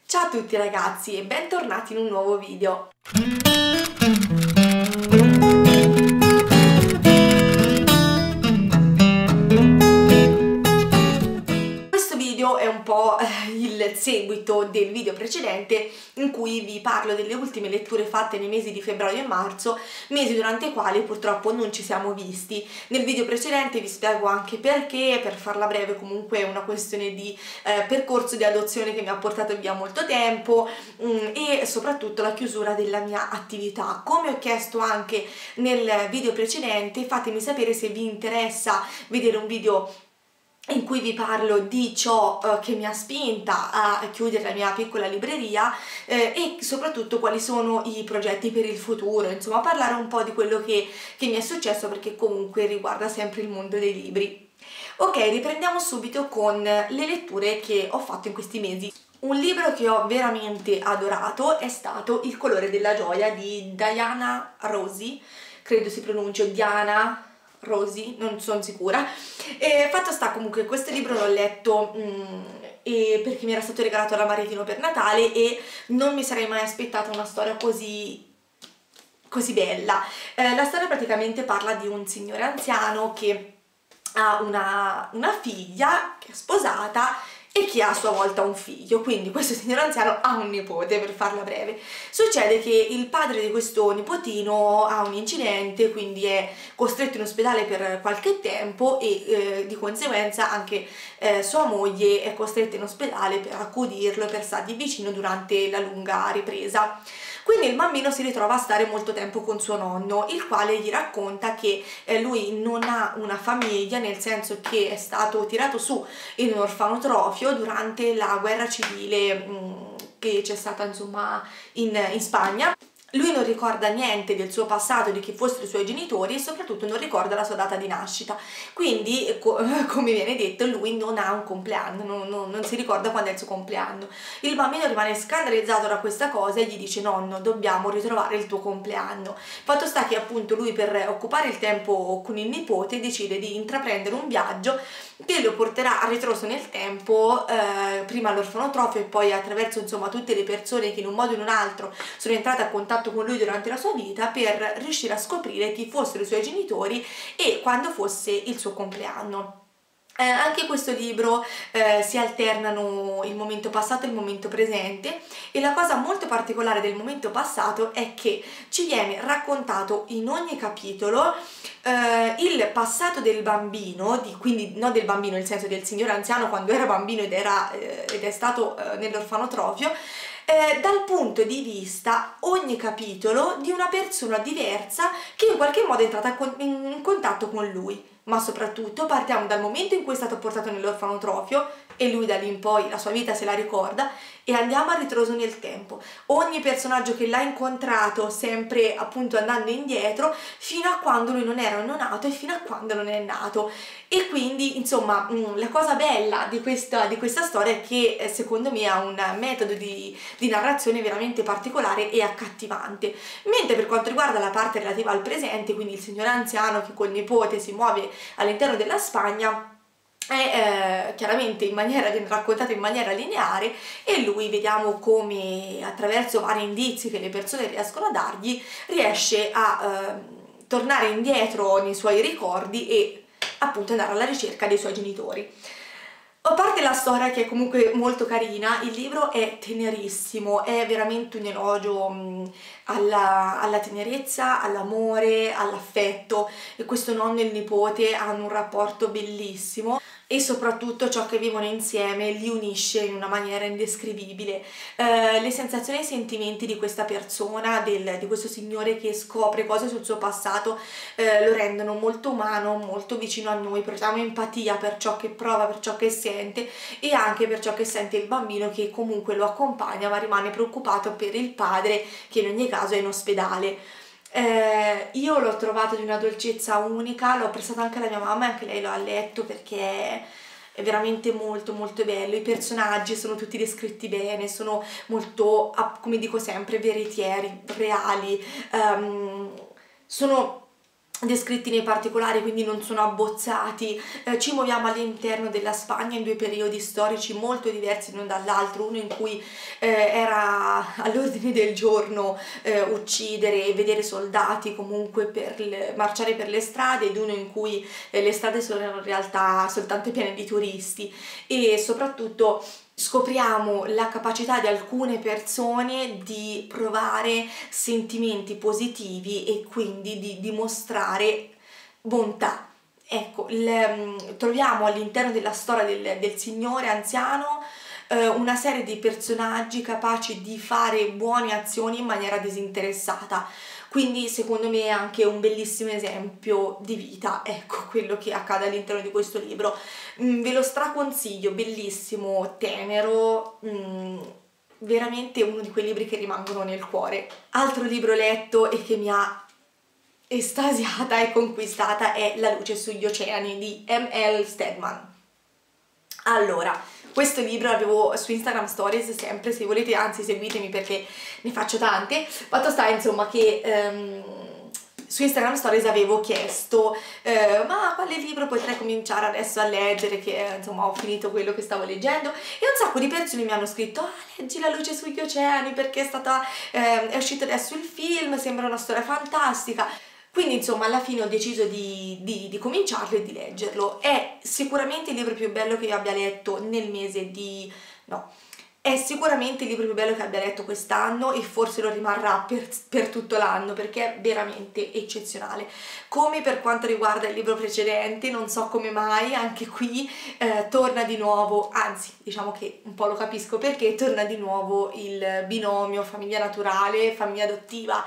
Ciao a tutti ragazzi e bentornati in un nuovo video. Questo video è un po' il seguito del video precedente in cui vi parlo delle ultime letture fatte nei mesi di febbraio e marzo, mesi durante i quali purtroppo non ci siamo visti. Nel video precedente vi spiego anche perché, per farla breve comunque è una questione di percorso di adozione che mi ha portato via molto tempo e soprattutto la chiusura della mia attività. Come ho chiesto anche nel video precedente, fatemi sapere se vi interessa vedere un video in cui vi parlo di ciò che mi ha spinta a chiudere la mia piccola libreria e soprattutto quali sono i progetti per il futuro, insomma parlare un po' di quello che mi è successo, perché comunque riguarda sempre il mondo dei libri. Ok, riprendiamo subito con le letture che ho fatto in questi mesi. Un libro che ho veramente adorato è stato Il colore della gioia di Diana Rossi, credo si pronunci Diana Rossi, non sono sicura. Fatto sta comunque questo libro l'ho letto perché mi era stato regalato da Maritino per Natale e non mi sarei mai aspettata una storia così bella. La storia praticamente parla di un signore anziano che ha una figlia che è sposata e che ha a sua volta un figlio, quindi questo signore anziano ha un nipote, per farla breve. Succede che il padre di questo nipotino ha un incidente, quindi è costretto in ospedale per qualche tempo e di conseguenza anche sua moglie è costretta in ospedale per accudirlo e per stargli vicino durante la lunga ripresa. Quindi il bambino si ritrova a stare molto tempo con suo nonno, il quale gli racconta che lui non ha una famiglia, nel senso che è stato tirato su in un orfanotrofio durante la guerra civile che c'è stata insomma in Spagna. Lui non ricorda niente del suo passato, di chi fossero i suoi genitori e soprattutto non ricorda la sua data di nascita, quindi come viene detto lui non ha un compleanno, non si ricorda quando è il suo compleanno. Il bambino rimane scandalizzato da questa cosa e gli dice: nonno, dobbiamo ritrovare il tuo compleanno. Fatto sta che appunto lui, per occupare il tempo con il nipote, decide di intraprendere un viaggio che lo porterà a ritroso nel tempo, prima all'orfanotrofio e poi attraverso insomma tutte le persone che in un modo o in un altro sono entrate a contatto con lui durante la sua vita, per riuscire a scoprire chi fossero i suoi genitori e quando fosse il suo compleanno. Anche in questo libro si alternano il momento passato e il momento presente, e la cosa molto particolare del momento passato è che ci viene raccontato in ogni capitolo il passato del bambino, quindi non del bambino nel senso del signore anziano quando era bambino ed è stato nell'orfanotrofio, dal punto di vista, ogni capitolo, di una persona diversa che in qualche modo è entrata in contatto con lui. Ma soprattutto partiamo dal momento in cui è stato portato nell'orfanotrofio e lui da lì in poi la sua vita se la ricorda, e andiamo a ritroso nel tempo. Ogni personaggio che l'ha incontrato, sempre appunto andando indietro, fino a quando lui non era nato e fino a quando non è nato. E quindi insomma la cosa bella di questa storia è che secondo me ha un metodo di narrazione veramente particolare e accattivante. Mentre per quanto riguarda la parte relativa al presente, quindi il signore anziano che col nipote si muove all'interno della Spagna, è chiaramente viene raccontato in maniera lineare, e lui vediamo come attraverso vari indizi che le persone riescono a dargli riesce a tornare indietro nei suoi ricordi e appunto andare alla ricerca dei suoi genitori. A parte la storia che è comunque molto carina, il libro è tenerissimo, è veramente un elogio alla tenerezza, all'amore, all'affetto, e questo nonno e il nipote hanno un rapporto bellissimo e soprattutto ciò che vivono insieme li unisce in una maniera indescrivibile. Le sensazioni e i sentimenti di questa persona, di questo signore che scopre cose sul suo passato, lo rendono molto umano, molto vicino a noi, proviamo empatia per ciò che prova, per ciò che sente e anche per ciò che sente il bambino, che comunque lo accompagna ma rimane preoccupato per il padre che in ogni caso è in ospedale. Io l'ho trovato di una dolcezza unica, l'ho prestato anche alla mia mamma e anche lei lo ha letto perché è veramente molto molto bello. I personaggi sono tutti descritti bene, sono molto, come dico sempre, veritieri, reali, sono descritti nei particolari, quindi non sono abbozzati. Ci muoviamo all'interno della Spagna in due periodi storici molto diversi l'uno dall'altro, uno in cui era all'ordine del giorno uccidere e vedere soldati comunque marciare per le strade, ed uno in cui le strade sono in realtà soltanto piene di turisti, e soprattutto scopriamo la capacità di alcune persone di provare sentimenti positivi e quindi di dimostrare bontà. Ecco, troviamo all'interno della storia del signore anziano una serie di personaggi capaci di fare buone azioni in maniera disinteressata. Quindi secondo me è anche un bellissimo esempio di vita, ecco, quello che accade all'interno di questo libro. Ve lo straconsiglio, bellissimo, tenero, veramente uno di quei libri che rimangono nel cuore. Altro libro letto e che mi ha estasiata e conquistata è La luce sugli oceani di M.L. Stedman. Allora, questo libro l'avevo su Instagram Stories sempre, se volete, anzi seguitemi perché ne faccio tante. Fatto sta insomma che su Instagram Stories avevo chiesto ma quale libro potrei cominciare adesso a leggere, che insomma ho finito quello che stavo leggendo, e un sacco di persone mi hanno scritto leggi La luce sugli oceani perché è uscito adesso il film, sembra una storia fantastica. Quindi insomma alla fine ho deciso di cominciarlo e di leggerlo. È sicuramente il libro più bello che io abbia letto nel mese di... no, è sicuramente il libro più bello che abbia letto quest'anno, e forse lo rimarrà per tutto l'anno perché è veramente eccezionale. Come per quanto riguarda il libro precedente, non so come mai, anche qui torna di nuovo, anzi diciamo che un po' lo capisco perché, torna di nuovo il binomio famiglia naturale, famiglia adottiva,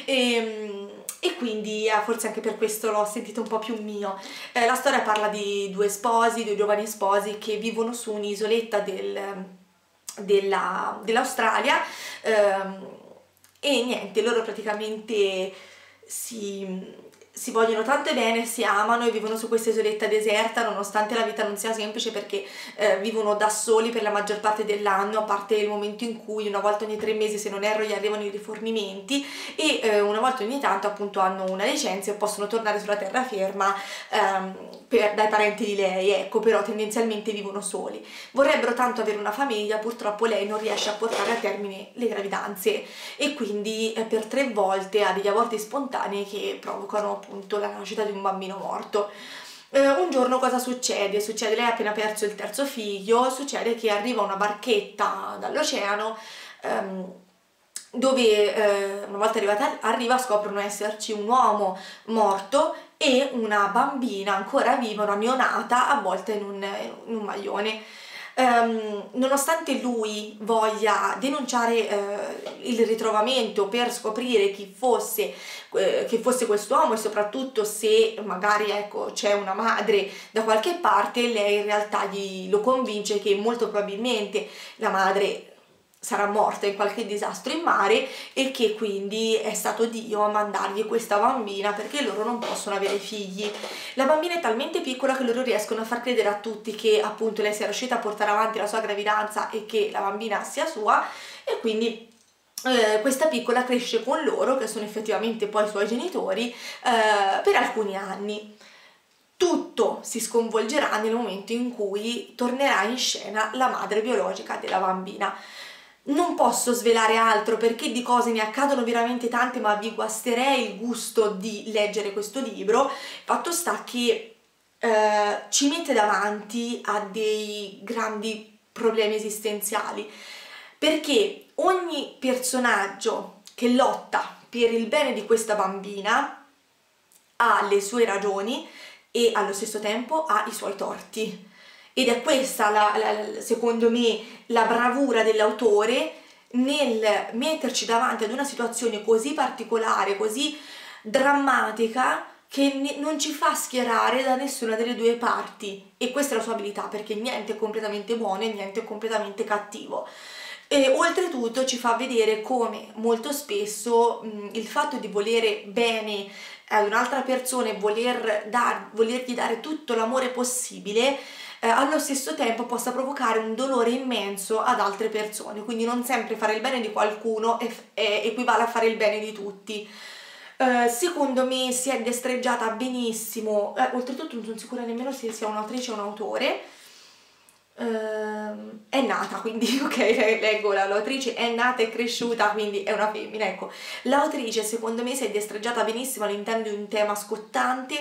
e quindi forse anche per questo l'ho sentito un po' più mio. La storia parla di due giovani sposi che vivono su un'isoletta dell'Australia, e niente, loro praticamente si vogliono tanto bene, si amano e vivono su questa isoletta deserta, nonostante la vita non sia semplice perché vivono da soli per la maggior parte dell'anno, a parte il momento in cui una volta ogni 3 mesi, se non erro, gli arrivano i rifornimenti, e una volta ogni tanto appunto hanno una licenza e possono tornare sulla terraferma dai parenti di lei, ecco, però tendenzialmente vivono soli. Vorrebbero tanto avere una famiglia, purtroppo lei non riesce a portare a termine le gravidanze e quindi per 3 volte ha degli aborti spontanei che provocano appunto la nascita di un bambino morto. Un giorno cosa succede? Lei ha appena perso il 3° figlio, succede che arriva una barchetta dall'oceano dove una volta arriva scoprono esserci un uomo morto e una bambina ancora viva, una neonata, avvolta in un maglione. Nonostante lui voglia denunciare il ritrovamento per scoprire chi fosse quest'uomo, e soprattutto se magari ecco c'è una madre da qualche parte, lei in realtà lo convince che molto probabilmente la madre sarà morta in qualche disastro in mare e che quindi è stato Dio a mandargli questa bambina perché loro non possono avere figli. La bambina è talmente piccola che loro riescono a far credere a tutti che appunto lei sia riuscita a portare avanti la sua gravidanza e che la bambina sia sua, e quindi questa piccola cresce con loro, che sono effettivamente poi i suoi genitori, per alcuni anni. Tutto si sconvolgerà nel momento in cui tornerà in scena la madre biologica della bambina. Non posso svelare altro perché di cose ne accadono veramente tante, ma vi guasterei il gusto di leggere questo libro. Fatto sta che ci mette davanti a dei grandi problemi esistenziali, perché ogni personaggio che lotta per il bene di questa bambina ha le sue ragioni e allo stesso tempo ha i suoi torti. Ed è questa, secondo me, la bravura dell'autore nel metterci davanti ad una situazione così particolare, così drammatica, che non ci fa schierare da nessuna delle due parti. E questa è la sua abilità, perché niente è completamente buono e niente è completamente cattivo. E oltretutto ci fa vedere come molto spesso il fatto di volere bene ad un'altra persona e volergli dare tutto l'amore possibile, allo stesso tempo possa provocare un dolore immenso ad altre persone. Quindi non sempre fare il bene di qualcuno equivale a fare il bene di tutti. Secondo me si è destreggiata benissimo, oltretutto non sono sicura nemmeno se sia un'autrice o un autore. È nata, quindi ok, leggo l'autrice è nata e cresciuta, quindi è una femmina, ecco. L'autrice secondo me si è destreggiata benissimo all'interno di un tema scottante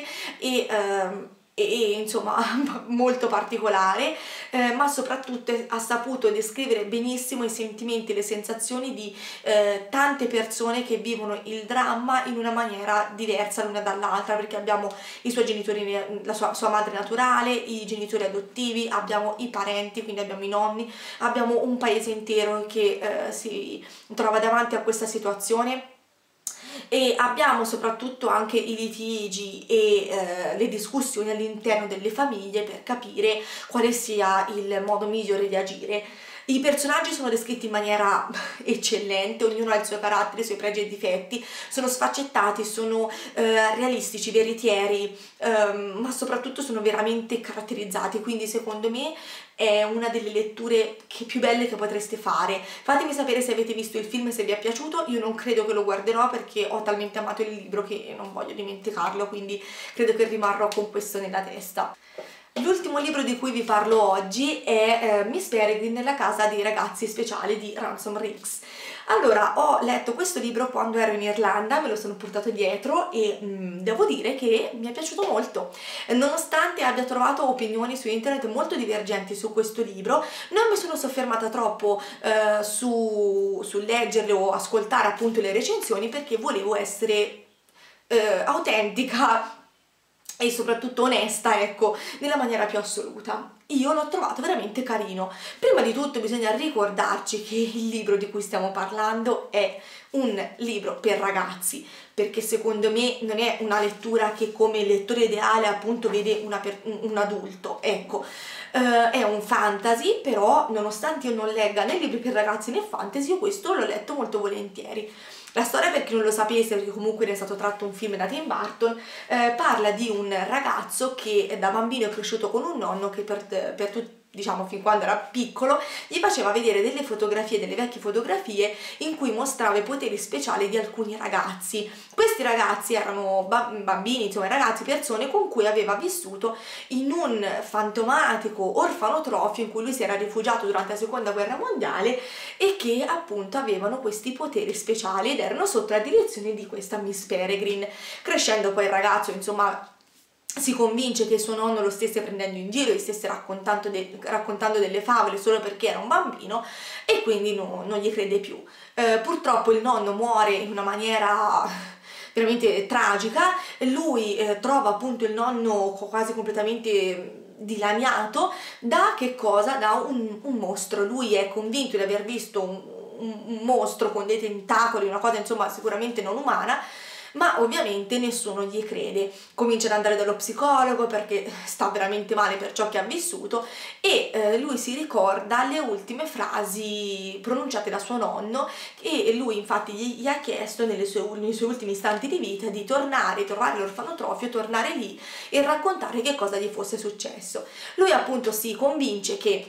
e insomma molto particolare, ma soprattutto ha saputo descrivere benissimo i sentimenti e le sensazioni di tante persone che vivono il dramma in una maniera diversa l'una dall'altra, perché abbiamo i suoi genitori, la sua madre naturale, i genitori adottivi, abbiamo i parenti, quindi abbiamo i nonni, abbiamo un paese intero che si trova davanti a questa situazione. E abbiamo soprattutto anche i litigi e le discussioni all'interno delle famiglie per capire quale sia il modo migliore di agire. I personaggi sono descritti in maniera eccellente, ognuno ha il suo carattere, i suoi pregi e difetti, sono sfaccettati, sono realistici, veritieri, ma soprattutto sono veramente caratterizzati, quindi secondo me è una delle letture più belle che potreste fare. Fatemi sapere se avete visto il film e se vi è piaciuto. Io non credo che lo guarderò perché ho talmente amato il libro che non voglio dimenticarlo, quindi credo che rimarrò con questo nella testa. L'ultimo libro di cui vi parlo oggi è Miss Peregrine nella casa dei ragazzi speciali di Ransom Riggs. Allora, ho letto questo libro quando ero in Irlanda, me lo sono portato dietro e devo dire che mi è piaciuto molto. Nonostante abbia trovato opinioni su internet molto divergenti su questo libro, non mi sono soffermata troppo su leggerle o ascoltare appunto le recensioni, perché volevo essere autentica e soprattutto onesta, ecco, nella maniera più assoluta. Io l'ho trovato veramente carino. Prima di tutto bisogna ricordarci che il libro di cui stiamo parlando è un libro per ragazzi, perché secondo me non è una lettura che come lettore ideale appunto vede un adulto, ecco. È un fantasy, però nonostante io non legga né libri per ragazzi né fantasy, io questo l'ho letto molto volentieri. La storia, per chi non lo sapesse, perché comunque ne è stato tratto un film da Tim Burton, parla di un ragazzo che da bambino è cresciuto con un nonno che per tutti, diciamo fin quando era piccolo, gli faceva vedere delle fotografie, delle vecchie fotografie in cui mostrava i poteri speciali di alcuni ragazzi. Questi ragazzi erano bambini, insomma ragazzi, persone con cui aveva vissuto in un fantomatico orfanotrofio in cui lui si era rifugiato durante la seconda guerra mondiale e che appunto avevano questi poteri speciali ed erano sotto la direzione di questa Miss Peregrine. Crescendo poi il ragazzo, insomma, si convince che suo nonno lo stesse prendendo in giro, gli stesse raccontando delle favole solo perché era un bambino e quindi non gli crede più. Purtroppo il nonno muore in una maniera veramente tragica, lui trova appunto il nonno quasi completamente dilaniato da che cosa? Da un mostro. Lui è convinto di aver visto un mostro con dei tentacoli, una cosa insomma sicuramente non umana, ma ovviamente nessuno gli crede. Comincia ad andare dallo psicologo perché sta veramente male per ciò che ha vissuto e lui si ricorda le ultime frasi pronunciate da suo nonno e lui infatti gli ha chiesto nei suoi ultimi istanti di vita di tornare, trovare l'orfanotrofio, tornare lì e raccontare che cosa gli fosse successo. Lui appunto si convince che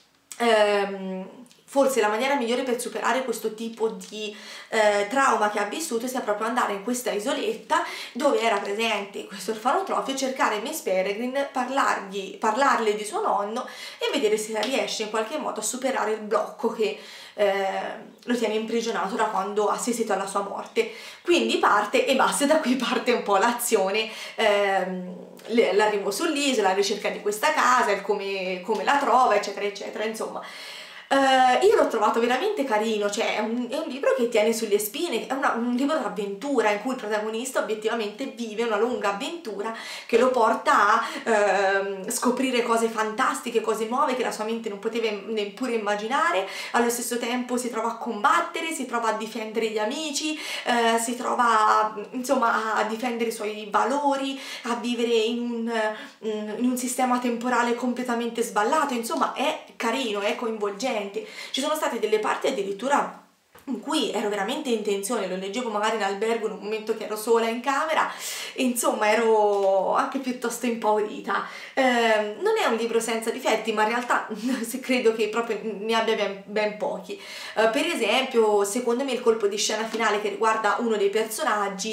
forse la maniera migliore per superare questo tipo di trauma che ha vissuto sia proprio andare in questa isoletta dove era presente questo orfanotrofio, cercare Miss Peregrine, parlarle di suo nonno e vedere se riesce in qualche modo a superare il blocco che lo tiene imprigionato da quando ha assistito alla sua morte. Quindi parte e basta, da qui parte un po' l'azione, l'arrivo sull'isola, la ricerca di questa casa, il come la trova, eccetera eccetera, insomma. Io l'ho trovato veramente carino, cioè è un libro che tiene sulle spine, è un libro d'avventura in cui il protagonista obiettivamente vive una lunga avventura che lo porta a scoprire cose fantastiche, cose nuove che la sua mente non poteva neppure immaginare. Allo stesso tempo si trova a combattere, si trova a difendere gli amici, si trova insomma a difendere i suoi valori, a vivere in un sistema temporale completamente sballato, insomma è carino, è coinvolgente. Ci sono state delle parti addirittura in cui ero veramente in tensione, lo leggevo magari in albergo in un momento che ero sola in camera e insomma ero anche piuttosto impaurita. Non è un libro senza difetti, ma in realtà credo che proprio ne abbia ben pochi. Per esempio, secondo me il colpo di scena finale che riguarda uno dei personaggi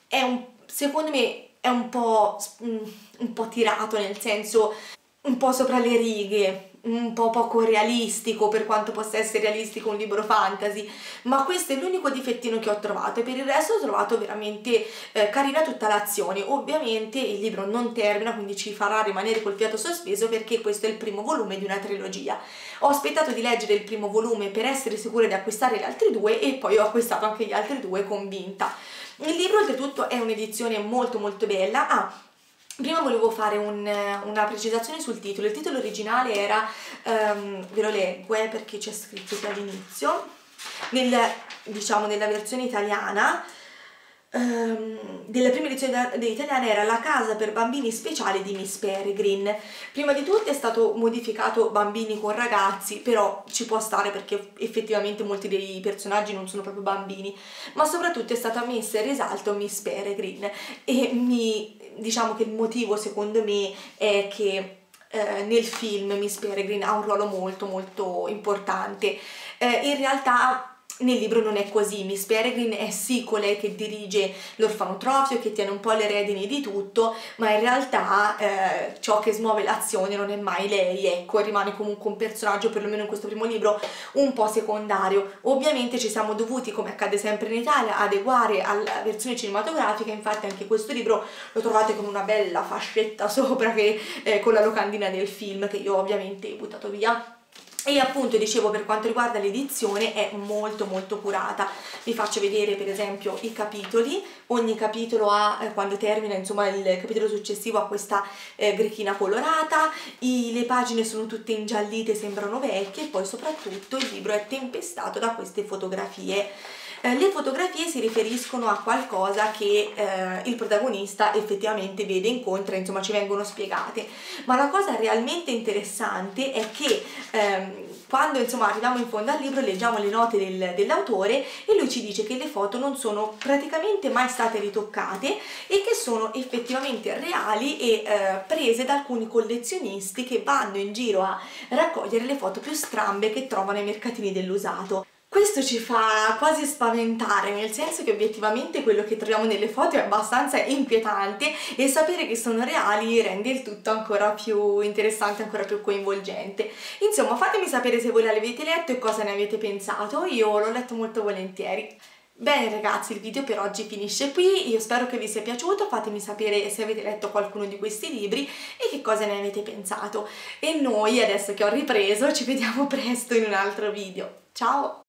secondo me è un po' tirato, nel senso un po' sopra le righe, un po' poco realistico per quanto possa essere realistico un libro fantasy, ma questo è l'unico difettino che ho trovato, e per il resto ho trovato veramente carina tutta l'azione. Ovviamente il libro non termina, quindi ci farà rimanere col fiato sospeso, perché questo è il primo volume di una trilogia. Ho aspettato di leggere il primo volume per essere sicura di acquistare gli altri due, e poi ho acquistato anche gli altri due convinta. Il libro oltretutto è un'edizione molto molto bella. Prima volevo fare una precisazione sul titolo. Il titolo originale era, ve lo leggo perché c'è scritto qui all'inizio, nella versione italiana, della prima edizione italiana era La casa per bambini speciale di Miss Peregrine. Prima di tutto è stato modificato bambini con ragazzi, però ci può stare perché effettivamente molti dei personaggi non sono proprio bambini, ma soprattutto è stata messa in risalto Miss Peregrine, e diciamo che il motivo secondo me è che nel film Miss Peregrine ha un ruolo molto molto importante. In realtà nel libro non è così. Miss Peregrine è sì colei che dirige l'orfanotrofio, che tiene un po' le redini di tutto, ma in realtà ciò che smuove l'azione non è mai lei, ecco, rimane comunque un personaggio, perlomeno in questo primo libro, un po' secondario. Ovviamente ci siamo dovuti, come accade sempre in Italia, adeguare alla versione cinematografica, infatti anche questo libro lo trovate con una bella fascetta sopra, che con la locandina del film, che io ovviamente ho buttato via. E appunto, dicevo, per quanto riguarda l'edizione è molto molto curata. Vi faccio vedere per esempio i capitoli. Ogni capitolo ha, quando termina, insomma, il capitolo successivo ha questa grechina colorata, le pagine sono tutte ingiallite, sembrano vecchie, e poi soprattutto il libro è tempestato da queste fotografie. Le fotografie si riferiscono a qualcosa che il protagonista effettivamente vede, incontra, insomma ci vengono spiegate, ma la cosa realmente interessante è che quando insomma arriviamo in fondo al libro leggiamo le note dell'autore, e lui ci dice che le foto non sono praticamente mai state ritoccate e che sono effettivamente reali e prese da alcuni collezionisti che vanno in giro a raccogliere le foto più strambe che trovano ai mercatini dell'usato. Questo ci fa quasi spaventare, nel senso che obiettivamente quello che troviamo nelle foto è abbastanza inquietante, e sapere che sono reali rende il tutto ancora più interessante, ancora più coinvolgente. Insomma, fatemi sapere se voi l'avete letto e cosa ne avete pensato. Io l'ho letto molto volentieri. Bene ragazzi, il video per oggi finisce qui, io spero che vi sia piaciuto, fatemi sapere se avete letto qualcuno di questi libri e che cosa ne avete pensato. E noi, adesso che ho ripreso, ci vediamo presto in un altro video. Ciao!